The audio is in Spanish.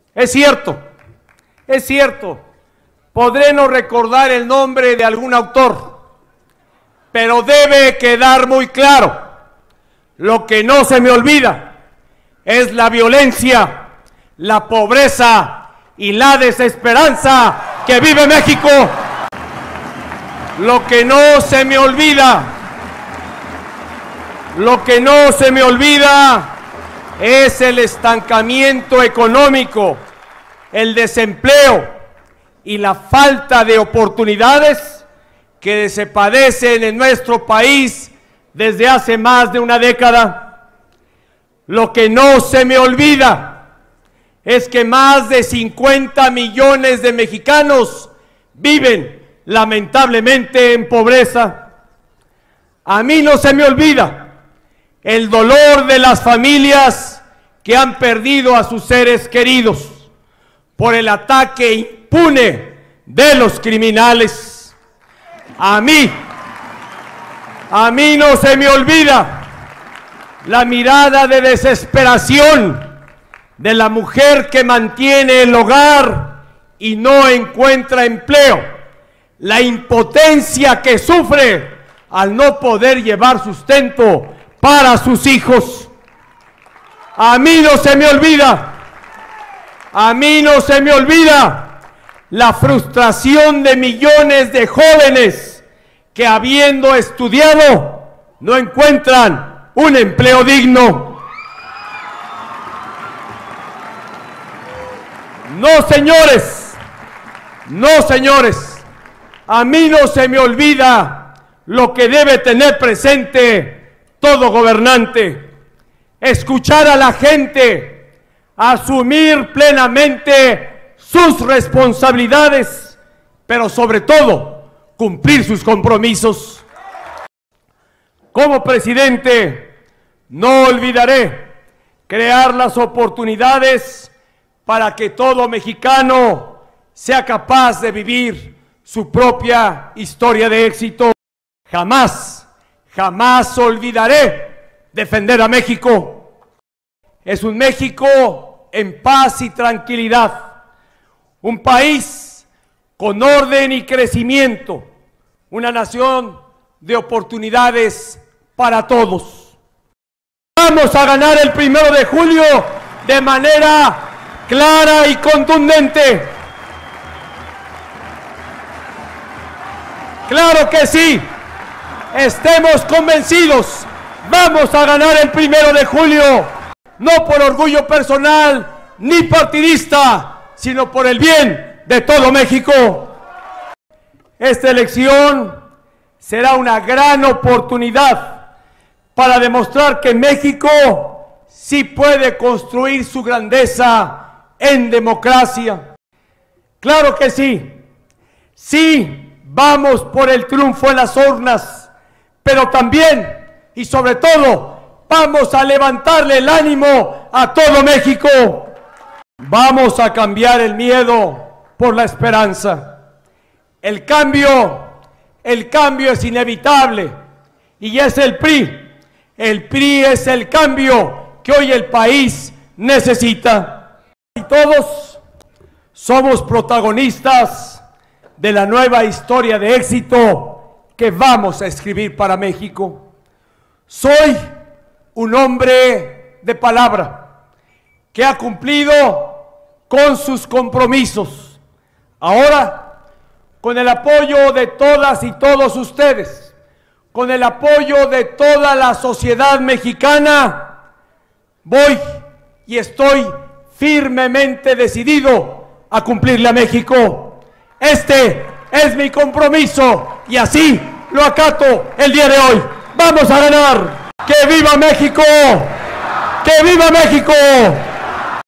Es cierto, podré no recordar el nombre de algún autor, pero debe quedar muy claro, lo que no se me olvida es la violencia, la pobreza y la desesperanza que vive México. Lo que no se me olvida es el estancamiento económico, el desempleo y la falta de oportunidades que se padecen en nuestro país desde hace más de una década. Lo que no se me olvida es que más de 50 millones de mexicanos viven lamentablemente en pobreza. A mí no se me olvida el dolor de las familias que han perdido a sus seres queridos por el ataque impune de los criminales. A mí no se me olvida la mirada de desesperación de la mujer que mantiene el hogar y no encuentra empleo, la impotencia que sufre al no poder llevar sustento para sus hijos. A mí no se me olvida la frustración de millones de jóvenes que, habiendo estudiado, no encuentran un empleo digno. No, señores, a mí no se me olvida lo que debe tener presente todo gobernante: escuchar a la gente, asumir plenamente sus responsabilidades, pero sobre todo, cumplir sus compromisos. Como presidente, no olvidaré crear las oportunidades para que todo mexicano sea capaz de vivir su propia historia de éxito. Jamás olvidaré defender a México. Es un México en paz y tranquilidad, un país con orden y crecimiento, una nación de oportunidades para todos. Vamos a ganar el 1 de julio de manera clara y contundente. Claro que sí, estemos convencidos, vamos a ganar el 1 de julio, no por orgullo personal ni partidista, sino por el bien de todo México. Esta elección será una gran oportunidad para demostrar que México sí puede construir su grandeza en democracia. Claro que sí, vamos por el triunfo en las urnas, pero también y sobre todo vamos a levantarle el ánimo a todo México. Vamos a cambiar el miedo por la esperanza. El cambio es inevitable y es el PRI. El PRI es el cambio que hoy el país necesita. Y todos somos protagonistas de la nueva historia de éxito que vamos a escribir para México. Soy un hombre de palabra que ha cumplido con sus compromisos. Ahora, con el apoyo de todas y todos ustedes, con el apoyo de toda la sociedad mexicana, voy y estoy firmemente decidido a cumplirle a México. Este es mi compromiso y así lo acato el día de hoy. ¡Vamos a ganar! ¡Que viva México! ¡Que viva México!